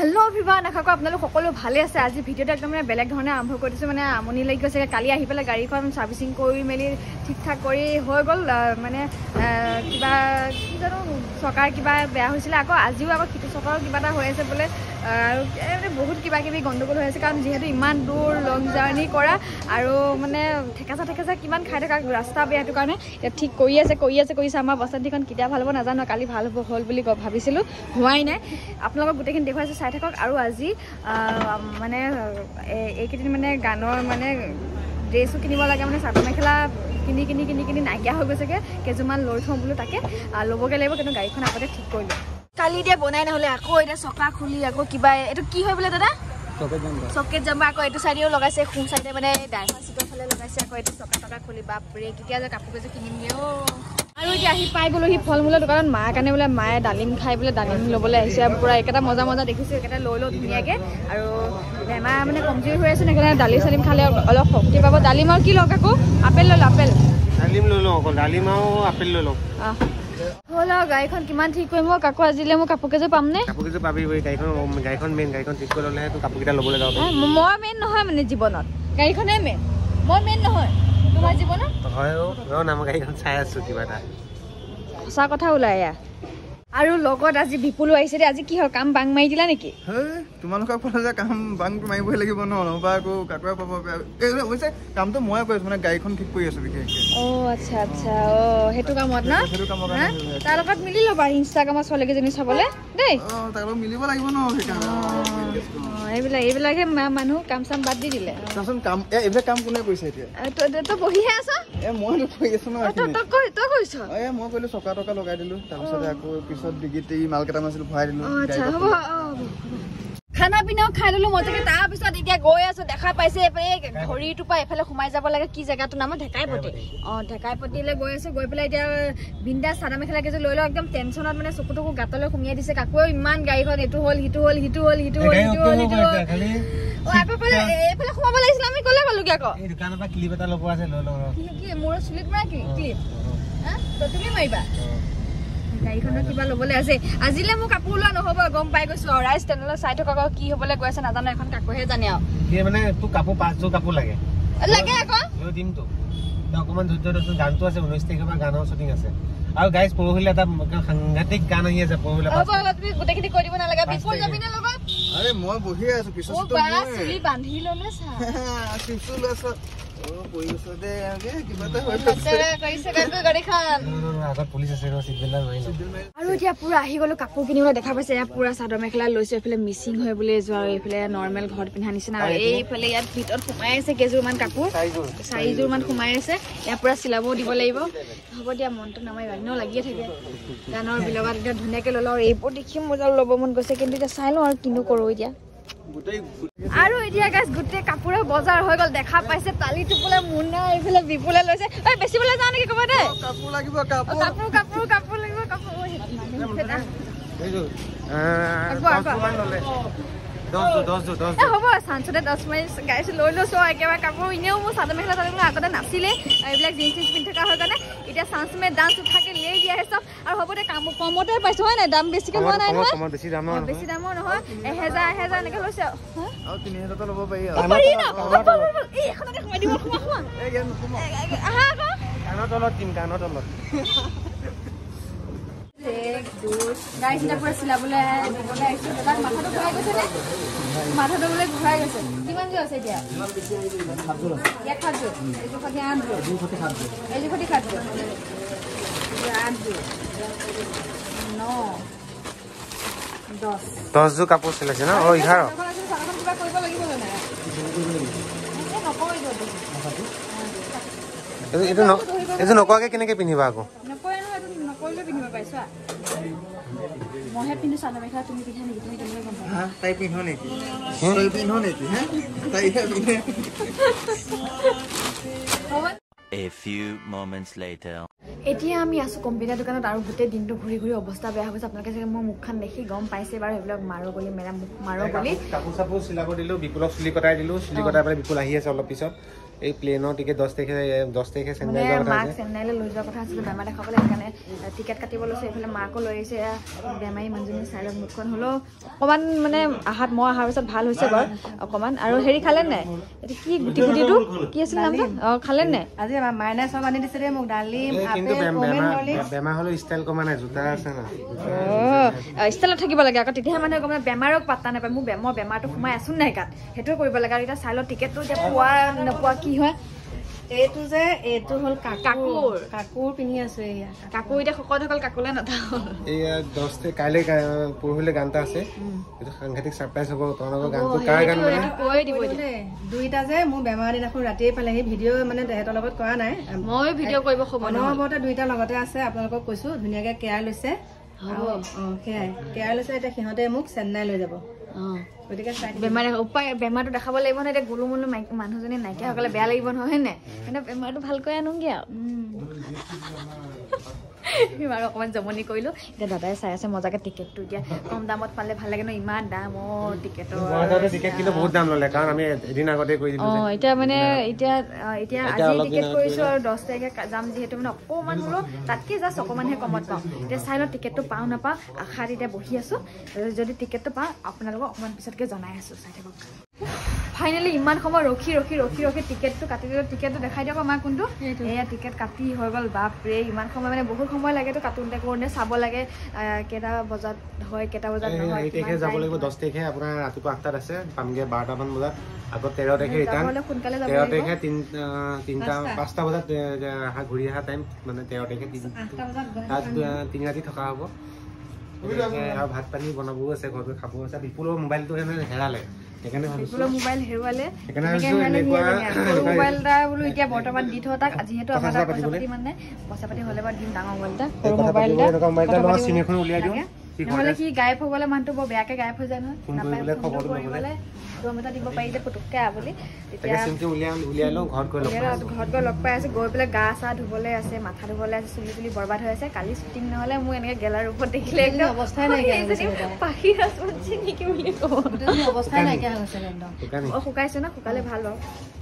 hello everyone आशा करो আপোনালোক সকলো ভালে আছে আজি ভিডিওটা একদম মানে বেলেগ ধৰণে আৰম্ভ কৰিছো মানে আমনি লাগি গৈছে কালি আহি পেলা গাড়ীখন সাৰ্ভিসিং কৰি মেলি ঠিক ঠাক কৰি হৈ গল মানে কিবা কি জানো সকাৰ কিবা বেয়া হৈছিল আকৌ আজিও আকৌ কিটো সকাৰ কিবা এটা হৈ আছে বলে আৰু মানে বহুত কিবা কিবি গণ্ডগোল হৈ আছে কাৰণ যেহেতু ইমান দূৰ লং জাৰ্নি কৰা আৰু মানে ঠেকাচা কিমান খাই থকা ৰাস্তা বেয়াটো কাৰণে এটা ঠিক কৰি আছে আমাৰ বস্তাদিখন কিটা ভাল হ'ব নাজানো কালি ভাল হ'ব হল বুলি ভাবিছিলো হোৱাই নাই আপোনালোকক গুটেখিনি দেখুৱাইছো চাই থাকক আৰু আজি মানে এইকেইদিন মানে গানৰ মানে ড্ৰেছো কিনিব লাগে মানে চাদৰ মেখেলা কিনি নাইকিয়া হৈ গৈছেগে কেজুমান লৈ থওঁ বোলো তাকে ল'বগে লাগিব কিন্তু গাড়ীখন আগতে ঠিক কৰিলো কালি দিয়া বনাই নহলে আকৌ এটা চকা খুলি আকৌ কিবা এটো কি হয় বলে দাদা সকেট জাম্বা আকৌ এটো সাইডেও লগাইছে খুম সাইডে মানে ড্ৰাইভাৰ সিটৰ ফালে লগাইছে আকৌ এটো চকা খুলি বাপৰে কিতিয়া যে কাপোৰ কেজে কিনিম গে আৰু এতিয়া আহি পাই গলো হি ফলমূলৰ দোকানত মাৰ কাৰণে বোলে মায়ে ডালিম খাই বোলে ডালিম ল'বলৈ আহিছে পুৰা একেটা মজা দেখিছো একেটা লৈ ধুনীয়াকে আৰু বেমাৰ মানে কমজুৰি হৈ আছে নেকি ডালিম চালিম খালে অলপ শক্তি পাব ডালিম আৰু কি লওক আকৌ আপেল লৈ আপেল ডালিম লৈ লওঁ অকল ডালিম আৰু আপেল লৈ লওঁ হল গাড়ীখন কিমান ঠিক কৰিম কাকো আজিলে মই কাপোৰ কেজো পাম নে কাপোৰ কেজো পাবি গাড়ীখন মেইন গাড়ীখন ঠিক কৰি ল'লে তো কাপোৰ কেইটা ল'বলৈ যাব মই মেইন নহয় মানে জীৱনত গাড়ীখনে মেইন মই মেইন নহয় তোমাৰ জীৱনত হয় অ নাম গাড়ীখন চাই আছো কিবা এটা সঁচা কথা ওলাই আৰু লগত আজি বিপুলো আহিছে আজি কি হয় কাম বাং মাৰি দিলা নেকি তোমালোকৰ পৰা যে কাম বাংটো মাৰিবই লাগিব নহ'বা আকৌ কাকোৱে পাব অৱশ্যে কামটো মই কৰিছো মানে গাড়ীখন ঠিক কৰি আছো বিশেষকৈ আচ্ছা সেইটো কামত না তাৰ লগত মিলি ল'বা ইনষ্টাগ্ৰামত ছোৱালীকেইজনী চাবলৈ দেই তাৰ লগত মিলিব লাগিব ন এইবিলাকে মানুহ কাম চাম বাদ দি দিলে চাচোন কাম এইবিলাক কাম কোনে কৰিছে এতিয়া তই বহিহে আছ মইতো কৰি আছো ন তই কৰিছ মই কৰিলো চকা টকা লগাই দিলো তাৰপিছতে আকৌ পিছত ডিগিত মাল কেইটামান আছিল ভৰাই দিলো খানা পিনাও খাই ললো মজাকে তাৰপিছত এতিয়া গৈ আছো দেখা পাইছে ঘড়ীটোৰ পৰা এফালে সোমাই যাব লাগে কি জেগাটোৰ নাম ঢেকাইপতিলে গৈ আছো গৈ পেলাই এতিয়া বিন্দাছ চাদৰ মেখেলা কেইযোৰ লৈ লওঁ একদম টেনচনত মানে চকুটুকু গাতলৈ সুমিয়াই দিছে কাকোৱে ইমান গাড়ীখন এইটো হ'ল সিটো হ'ল এইফালে সোমাব লাগিছিল আমি কলে গলোগে আকৌ দোকানৰ পৰা ক্লিপ এটা ল'ব আছে লৈ লওঁ মোৰ চুলিত মাৰা কি ক্লিপ তুমি মাৰিবা গাড়ীখনৰ কিবা ল'বলৈ আছে আজিলে মোক কাপোৰ লোৱা নহ'ব গম পাই গৈছো ৰাইজ চেনেলত চাই থকা কি হ'বলৈ গৈ আছে নাজানো এখন কাকোহে জানে আৰু মানে তোৰ কাপোৰ 5যোৰ কাপোৰ লাগে আকৌ লৈ দিম তো অকণমান ধৈৰ্য গানটো আছে 19 তাৰিখৰ পৰা গানৰ শ্বুটিং আছে আৰু গাইজ পৰহিলে এটা সাংঘাতিক গান আহি আছে পৰহিলে তুমি গোটেইখিনি কৈ দিব নালাগে বিপুল যাবি নে লগত আৰে মই বহিয়ে আছো পিছত চুলি বান্ধি ল'লে চা আৰু এতিয়া পুৰা আহি গলো কাপোৰ কিনিবলৈ দেখা পাইছে ইয়াত পুৰা চাদৰ মেখেলা লৈছো এইফালে মিচিং হৈ বুলি যোৱা আৰু এইফালে নৰ্মেল ঘৰত পিন্ধা নিচিনা আৰু এইফালে ইয়াত ভিতৰত সোমাই আছে কেইযোৰমান কাপোৰ 4যোৰ মান সোমাই আছে ইয়াত পুৰা চিলাবও দিব লাগিব হ'ব দিয়া মনটো নামাৰিবা এনেও লাগিয়ে থাকে গানৰ বিলগত এতিয়া ধুনীয়াকে ল'লো আৰু এইবোৰ দেখি মজা ল'ব মন গৈছে কিন্তু এতিয়া চাই লওঁ আৰু কিনো কৰো এতিয়া আৰু এতিয়া গাইছ গোটেই কাপোৰৰ বজাৰ হৈ গল দেখা পাইছে তালি টুপুলে মুন্না এইফালে বিপুলে লৈছে বেচিবলৈ যাওঁ নেকি ক'ব দে কাপোৰ লাগিব কাপোৰ লাগিব হ'ব চাঞ্চতে 10 মাইল গাইছ লৈ লৈছো একেবাৰে কাপোৰ এনেও মোৰ চাদৰ মেখেলা আগতে নাছিলে এইবিলাক জিন্স পিন্ধি থকা হয় কাৰণে এতিয়া চাঞ্চ মে ডান্স উঠাকে লৈ দিয়া আছে আৰু হ'ব দে কমতে পাইছো হয় নাই দাম বেছিকে লোৱা নাই নহয় বেছি দামৰ নহয় 1000 এনেকে লৈছে আৰু 3000 টকা ল'ব পাৰি এইখনতে সোমাই দিব সোমা গানৰ তলত গাড়ী পুৰা চিলাবলৈ দিবলৈ আহিছো তাক মাথাটো বোলে ঘূৰাই গৈছে কিমান যোৰ আছে এতিয়া ইয়াত 7যোৰ এইযোৰ সতি 8যোৰ এইযোৰ সতি 7যোৰ 8যোৰ 9 10যোৰ কাপোৰ চিলাইছে ন 11 কিবা কৰিব লাগিব নাই এইটো নকৰাকে কেনেকে পিন্ধিবা আকৌ নকৰিলে পিন্ধিব পাৰিছো মইহে পিন্ধো চাদৰ মেখেলা তুমি পিন্ধা নেকি তুমি কেনেকৈ গম পাবা তাই পিন্ধো নেকি তই পিন্ধো নেকি তাইহে পিন্ধে A few moments later এতিয়া আমি আছো কম্পিউটাৰ দোকানত আৰু গোটেই দিনটো ঘূৰি অৱস্থা বেয়া হৈছে আপোনালোকে চাগে মোৰ মুখখন দেখি গম পাইছে বাৰু এইবিলাক মাৰো গলি মেৰা মুখ মাৰো গলি কাপোৰ চাপোৰ চিলাব দিলো বিপুলক চুলি কটাই দিলো চুলি কটাই পেলাই বিপুল আহি আছে অলপ পিছত এই প্লেনৰ টিকেট 10 তাৰিখে চেন্নাই মানে যোৱাৰ কথা মাক আছে চেন্নাইলৈ লৈ যোৱাৰ কথা আছিলে বেমাৰ দেখাবলৈ সেইকাৰণে টিকেট কাটিব লৈছে এইফালে মাকো লৈ আহিছে বেমাৰী মানুহজনী চাইডত মুখখন হ'লেও অকণমান মানে মই অহাৰ পিছত ভাল হৈছে বাৰু অকণমান আৰু হেৰি খালে নাই এইটো কি গুটি গুটিটো কি আছিল নামটো খালে নাই আজি মাইনা চব আনি দিছে দেই মোক ডালিম কিন্তু আপেল বেমাৰ হ'লেও ষ্টাইল কমা নাই জোতা আছে না ষ্টাইলত থাকিব লাগে আকৌ তেতিয়াহে মানুহে গম বেমাৰক পাত্তা নাপায় মই বেমাৰটো সোমাই আছো নাই গাত সেইটোৱে কৰিব লাগে আৰু এতিয়া চাইলত টিকেটটো এতিয়া পোৱা নোপোৱা কি হয় এইটো যে এইটো হ'ল কাকুৰ পিন্ধি আছো এয়া কাকু এতিয়া সকল কাকুলে নাথাকো এয়া 10 কাইলৈ পৰহিলে গান এটা আছে এইটো সাংঘাতিক সাৰপ্ৰাইজ হ'ব তোমালোকৰ গানটো কাৰ গান মানে কৈ দিব দুইটা যে মোৰ বেমাৰ দিনাখন ৰাতিয়ে পালেহি ভিডিঅ' মানে তেহেঁতৰ লগত কৰা নাই মই ভিডিঅ' কৰিব সময় অনবৰতে দুইটা লগতে আছে আপোনালোকক কৈছো ধুনীয়াকে কেয়াৰ লৈছে সেয়াই কেয়াৰ লৈছে এতিয়া সিহঁতে মোক চেন্নাই লৈ যাব গতিকে বেমাৰটো দেখাব লাগিব নহয় এতিয়া গোলু মোলু মানুহজনী নাইকিয়া সকলে বেয়া লাগিব নহয় হয় নাই মানে বেমাৰটো ভালকৈ আনোগে আৰু অকণমান জমনি কৰিলো এতিয়া দাদাই চাই আছে মজাকে টিকেটটো এতিয়া কম দামত পালে ভাল লাগে ন ইমান দাম টিকেটৰ টিকেট কিন্তু বহুত দাম ল'লে কাৰণ আমি এদিন আগতে কৰি দিলো এতিয়া মানে এতিয়া আজি টিকেট কৰিছো আৰু 10 তাৰিখে যাম যিহেতু মানে অকণমান হ'লেও তাতকে জাষ্ট অকণমানহে কমত পাওঁ এতিয়া চাই লওঁ টিকেটটো পাওঁ নাপাওঁ আশাত এতিয়া বহি আছো যদি টিকেটটো পাওঁ আপোনালোকক অকণমান পিছতকে জনাই আছো চাই থাকক ফাইনেলি ইমান সময় ৰখি টিকেটটো কাটি দিলোঁ টিকেটটো দেখাই দিয়ক আমাক কোনটো এয়া টিকেট কাটি হৈ গ'ল বাপৰে ইমান সময় মানে বহুত সময় লাগেতো কাটোতে কৰোঁতে চাব লাগে কেইটা বজাত হয় কেইটা বজাত নহয় এই তাৰিখে যাব লাগিব 10 তাৰিখে আপোনাৰ ৰাতিপুৱা 8টাত আছে পামগে 12টামান বজাত আকৌ 13 তাৰিখে ৰিটাৰ্ণ সোনকালে যাব 13 তাৰিখে 5টা বজাত ঘূৰি অহা টাইম মানে 13 তাৰিখে 3 ৰাতি থকা হ'ব আৰু ভাত পানী বনাবও আছে ঘৰটো খাবও আছে বিপুলৰ মোবাইলটো হেৰালে সেইকাৰণে ভাবিছোঁ মোবাইল হেৰুৱালে মোবাইল এটা বোলো এতিয়া বৰ্তমান দি থওঁ তাক যিহেতু আমাৰ পইচা পাতি মানে পইচা পাতি হ'লে বাৰু দিম ডাঙৰ মোবাইল এটা সৰু মোবাইল এটা চিম এখন উলিয়াই দিওঁ নহ'লে কি গায়ব হৈ গ'লে মানুহটো বৰ বেয়াকে গায়ব হৈ যায় নহয় নাপায় দম এটা দিব পাৰি যে পুতুককে বুলি তেতিয়া উলিয়াই লওঁ ঘৰত গৈ লগ পাই আছো গৈ পেলাই গা চা ধুবলৈ আছে মাথা ধুবলৈ আছে চুলি বৰবাদ হৈ আছে কালি শ্বুটিং নহ'লে মোৰ এনেকে গেলাৰ ওপৰত দেখিলে একদম অৱস্থাই নাইকিয়া হৈ গৈছে পাখি আছে নেকি বুলি ক'ব অৱস্থাই নাইকিয়া হৈ গৈছে একদম শুকাইছে ন শুকালে ভাল বাৰু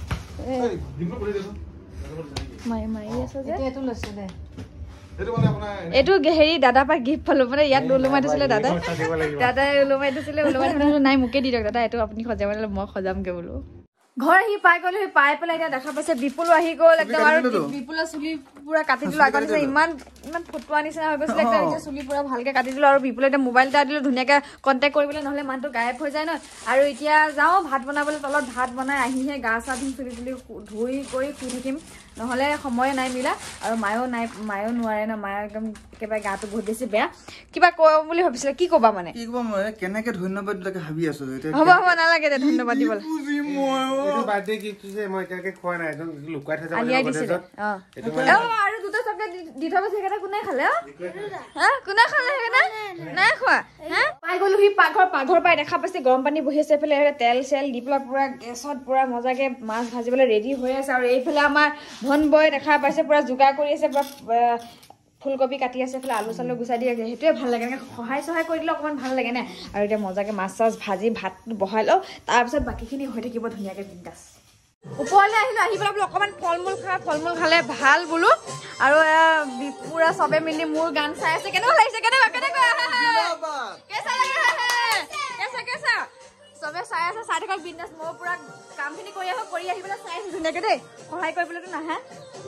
মাৰি আছে যে এইটো লৈছে দে এইটো হেৰি দাদা পৰা গিফ্ট পালো মানে ইয়াত ওলোমাই দিছিলে দাদাই ওলোমাই দিছিলে নাই মোকে দি দিয়ক দাদা এইটো আপুনি সজাব নালাগে মই সজামগে বোলো ঘৰ আহি পাই গ'লো পাই পেলাই এতিয়া দেখা পাইছে বিপুলো আহি গ'ল একদম আৰু বিপুলৰ চুলি পুৰা কাটি দিলো আগৰ নিচিনা ইমান ফটোৱা নিচিনা হৈ গৈছিলে একদম এতিয়া চুলি পুৰা ভালকে কাটি দিলো আৰু বিপুলে এতিয়া মোবাইল এটা দিলো ধুনীয়াকে কণ্টেক্ট কৰিবলৈ নহ'লে মানুহটো গায়ব হৈ যায় ন আৰু এতিয়া যাওঁ ভাত বনাবলৈ তলত ভাত বনাই আহিহে গা চা ধুম চুলি তুলি ধুই কৰি শুই থাকিম নহ'লে সময়ে নাই মিলা আৰু মায়েও নোৱাৰে ন মায়ে একদম একেবাৰে গাটো বহুত বেছি বেয়া কিবা কওঁ বুলি ভাবিছিলে কি ক'বা মানে কি ক'ব মই কেনেকে ধন্যবাদ দিলে ভাবি আছো হ'ব নালাগে দে ধন্যবাদ দিবলৈ বাৰ্থডে গিফ্টটো যে মই এতিয়ালৈকে খোৱা নাই একদম লুকুৱাই থৈ আৰু দুটা চকলেট দি থৈ গৈছে সেইকেইটা কোনে খালে কোনে খালে সেইকেইটা নাই খোৱা পাই গ'লো সি পাকঘৰ পাই দেখা পাইছে গৰম পানী বহি আছে এইফালে তেল চেল দি পেলাই পুৰা গেছত পুৰা মজাকে মাছ ভাজিবলৈ ৰেডি হৈ আছে আৰু এইফালে আমাৰ ভন বয় দেখা পাইছে পুৰা যোগাৰ কৰি আছে পুৰা ফুলকবি কাটি আছে এইফালে আলু চালু গুচাই দি আছে সেইটোৱে ভাল লাগে এনেকৈ সহায় কৰি দিলে অকণমান ভাল লাগে নে আৰু এতিয়া মজাকে মাছ চাছ ভাজি ভাতটো বহাই লওঁ তাৰপিছত বাকীখিনি হৈ থাকিব ধুনীয়াকৈ বিন্দাছ ওপৰলৈ আহিলোঁ আহি পেলাই বোলো অকণমান ফল মূল খালে ভাল বোলো আৰু পুৰা চবে মিলি মোৰ গান চাই আছে কেনেকুৱা লাগিছে চবে চাই আছে চাই থাকক বিন্দাছ মই পুৰা কামখিনি কৰি আহি পেলাই চাই আছো ধুনীয়াকৈ দেই সহায় কৰিবলৈতো নাহে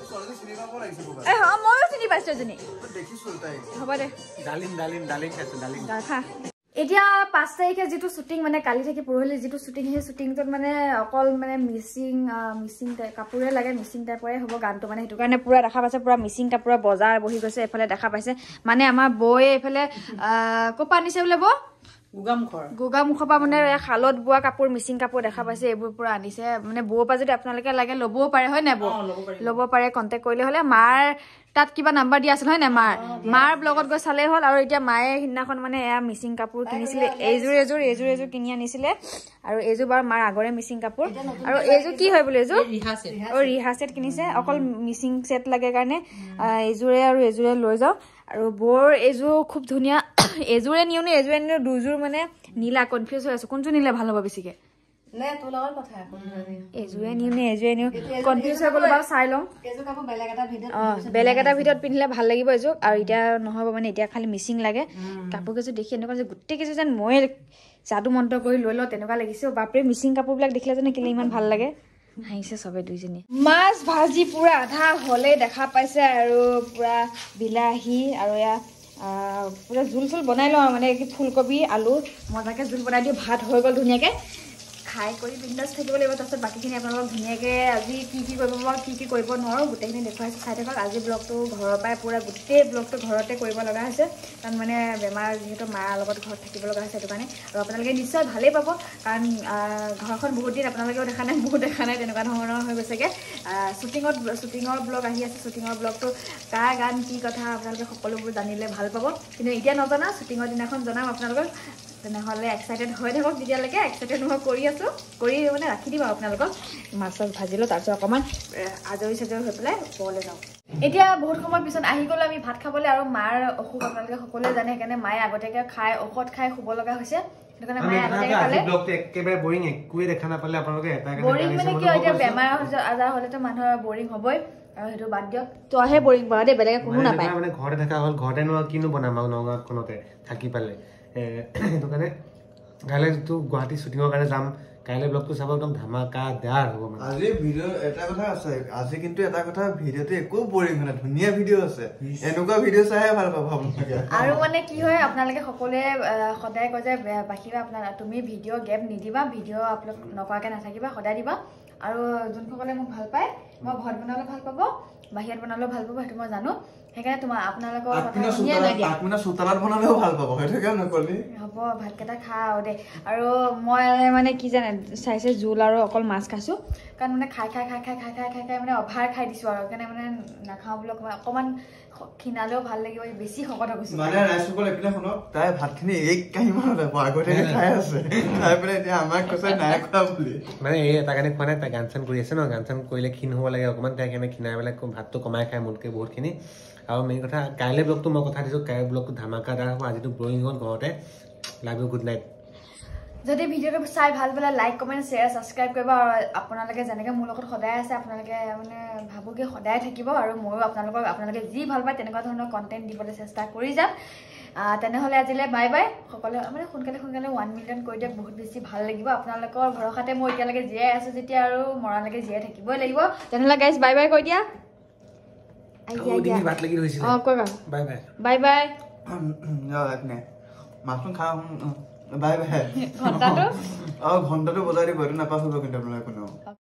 ময়ো চিনি পাইছো এজনী হ'ব দে এতিয়া 5 তাৰিখে যিটো শ্বুটিং মানে কালি থাকি পৰহিলে যিটো শ্বুটিং সেই শ্বুটিংটোত মানে অকল মানে মিচিং কাপোৰে লাগে মিচিং টাইপৰে হ'ব গানটো মানে সেইটো কাৰণে পুৰা দেখা পাইছে পুৰা মিচিং কাপোৰৰ বজাৰ বহি গৈছে এইফালে দেখা পাইছে মানে আমাৰ বৌয়ে এইফালে ক'ৰ পৰা আনিছে বোলে বৌ গোগামুখৰ পৰা মানে শালত বোৱা কাপোৰ মিচিং কাপোৰ দেখা পাইছে এইবোৰ পুৰা আনিছে মানে বৌৰ পৰা যদি আপোনালোকে লাগে ল'বও পাৰে হয় নাই বৌ ল'ব পাৰে কণ্টেক্ট কৰিলে হ'লে মাৰ তাত কিবা নাম্বাৰ দিয়া আছিল হয় নাই মাৰ ব্লগত গৈ চালেই হ'ল আৰু এতিয়া মায়ে সিদিনাখন মানে এয়া মিচিং কাপোৰ কিনিছিলে এইযোৰ কিনি আনিছিলে আৰু এইযোৰ বাৰু মাৰ আগৰে মিচিং কাপোৰ আৰু এইযোৰ কি হয় বোলে এইযোৰ ৰিহা ছেট কিনিছে অকল মিচিং ছেট লাগে কাৰণে এইযোৰে লৈ যাওঁ আৰু বৰ এইযোৰ খুব ধুনীয়া এইযোৰে নিওঁ দুযোৰ মানে নীলা কনফিউজ হৈ আছো কোনযোৰ নিলে ভাল হ'ব বেছিকে নে তোৰ লগত কথা আকৌ এযোৰে নিও নে এযোৰে নিও কনফিউজ হৈ গ'লো বাৰু চাই লওঁ এযোৰ কাপোৰ বেলেগ এটা ভিডিঅ'ত বেলেগ এটা ভিডিঅ'ত পিন্ধিলে ভাল লাগিব এযোৰ আৰু এতিয়া নহ'ব মানে এতিয়া খালি মিচিং লাগে কাপোৰ কেইযোৰ দেখি এনেকুৱা যে গোটেই কেইযোৰ যেন মই যাদু মন্ত্ৰ কৰি লৈ লওঁ তেনেকুৱা লাগিছে বাপৰে মিচিং কাপোৰবিলাক দেখিলে যেন কেলে ইমান ভাল লাগে হাঁহিছে চবে দুইজনী মাছ ভাজি পুৰা আধা হ'লে দেখা পাইছে আৰু পুৰা বিলাহী আৰু এয়া পুৰা জোল চোল বনাই লওঁ মানে কি ফুলকবি আলু মজাকৈ জোল বনাই দিওঁ ভাত হৈ গ'ল ধুনীয়াকৈ খাই কৰি বিন্দাছ থাকিব লাগিব তাৰপিছত বাকীখিনি আপোনালোকক ধুনীয়াকৈ আজি কি কৰিব পাৰোঁ কি কৰিব নোৱাৰোঁ গোটেইখিনি দেখুৱাইছোঁ চাই থাকক আজি ব্লগটো ঘৰৰ পৰাই পুৰা গোটেই ব্লগটো ঘৰতে কৰিব লগা হৈছে কাৰণ মানে বেমাৰ যিহেতু মাৰ লগত ঘৰত থাকিব লগা হৈছে সেইটো কাৰণে আৰু আপোনালোকে নিশ্চয় ভালেই পাব কাৰণ ঘৰখন বহুত দিন আপোনালোকেও দেখা নাই বহুত দেখা নাই তেনেকুৱা ধৰণৰ হৈ গৈছেগৈ শ্বুটিঙৰ ব্লগ আহি আছে শ্বুটিঙৰ ব্লগটো কাৰ গান কি কথা আপোনালোকে সকলোবোৰ জানিলে ভাল পাব কিন্তু এতিয়া নজনা শ্বুটিঙৰ দিনাখন জনাম আপোনালোকক তেনেহ'লে এক্সাইটেড হৈ থাকক তেতিয়ালৈকে এক্সাইটেড মই কৰি আছোঁ কৰি মানে ৰাখি দিম আপোনালোকক মাছ চাছ ভাজিলোঁ তাৰপিছত অকণমান আজৰি চাজৰি হৈ পেলাই ওপৰলৈ যাওঁ এতিয়া বহুত সময়ৰ পিছত আহি গ'লোঁ আমি ভাত খাবলৈ আৰু মাৰ অসুখ আপোনালোকে সকলোৱে জানে সেইকাৰণে মায়ে আগতীয়াকৈ খাই ঔষধ খাই শুব লগা হৈছে সেইটো কাৰণে মায়ে আগতীয়াকৈ খালে একেবাৰে বৰিং একোৱে দেখা নাপালে আপোনালোকে বৰিং মানে কিয় এতিয়া বেমাৰ আজাৰ হ'লেতো মানুহৰ বৰিং হ'বই আৰু সেইটো বাদ দিয়ক তইহে বৰিং পাওঁ দেই বেলেগে কোনো নাপায় মানে ঘৰতে থকা হ'ল ঘৰতে নোৱা কিনো বনাম আৰু নগাঁৱখনতে থাকি পালে সেইটো কাৰণে কাইলৈতো গুৱাহাটী শ্বুটিঙৰ কাৰণে যাম কাইলৈ ব্লগটো চাব একদম ধামাকাদাৰ হ'ব মানে আজি ভিডিঅ' এটা কথা আছে আজি কিন্তু এটা কথা ভিডিঅ'টো একো বৰিং হোৱা নাই ধুনীয়া ভিডিঅ' আছে এনেকুৱা ভিডিঅ' চাইহে ভাল পাব আপোনালোকে আৰু মানে কি হয় আপোনালোকে সকলোৱে সদায় কয় যে বাহিৰা তুমি ভিডিঅ' গেপ নিদিবা ভিডিঅ' আপলোড নকৰাকৈ নাথাকিবা সদায় দিবা আৰু যোনসকলে মোক ভাল পায় মই ঘৰত বনালেও ভাল পাব বাহিৰত বনালেও ভাল পাব সেইটো মই জানো সেইকাৰণে তোমাৰ আপোনালোকৰ চোতালত বনালেও ভাল পাব সেইটো কিয় নকলি হ'ব ভাতকেইটা খাওঁ দেই আৰু মই মানে কি জানে চাইছে জোল আৰু অকল মাছ খাইছোঁ কাৰণ মানে খাই মানে অভাৰ খাই দিছোঁ আৰু সেইকাৰণে মানে নাখাওঁ বুলি অকণমান খিনালেও ভাল লাগিব বেছি শকত হৈ গৈছে মানে ৰাইজসকল এইপিনে শুনক তাই ভাতখিনি এক কাঁহীমানতে আগতে খাই আছে খাই পেলাই এতিয়া আমাক কৈছে নাই খোৱা বুলি মানে এই এটা কাৰণে খোৱা নাই তাই গান চান কৰি আছে ন গান চান কৰিলে ক্ষীণ হ'ব লাগে অকণমান তাই কাৰণে ক্ষীণাই পেলাই ভাতটো কমাই খায় মোতকৈ বহুতখিনি আৰু মেইন কথা কাইলৈ ব্লগটো মই কথা দিছোঁ কাইলৈ ব্লগটো ধামাকাদাৰ হ'ব আজিতো বৰিং হ'ল ঘৰতে লাভ ইউ গুড নাইট যদি ভিডিঅ'টো চাই ভাল পালে লাইক কমেণ্ট শ্বেয়াৰ ছাবস্ক্ৰাইব কৰিব আৰু আপোনালোকে যেনেকৈ মোৰ লগত সদায় আছে আপোনালোকে মানে ভাবোঁ কি সদায় থাকিব আৰু ময়ো আপোনালোকে যি ভাল পায় তেনেকুৱা ধৰণৰ কণ্টেণ্ট দিবলৈ চেষ্টা কৰি যাম তেনেহ'লে আজিলৈ বাই বাই সকলোৱে মানে সোনকালে 1 মিলিয়ন কৰি দিয়ক বহুত বেছি ভাল লাগিব আপোনালোকৰ ভৰসাতে মই এতিয়ালৈকে জীয়াই আছোঁ যেতিয়া আৰু মৰালৈকে জীয়াই থাকিবই লাগিব তেনেহ'লে গাইজ বাই বাই কৈ দিয়া বাই বাই মাছটো খাওঁ বাই বাই ঘণ্টাটো বজাই দিব এইটো নাপাহৰিব কিন্তু আপোনালোকে কোনেও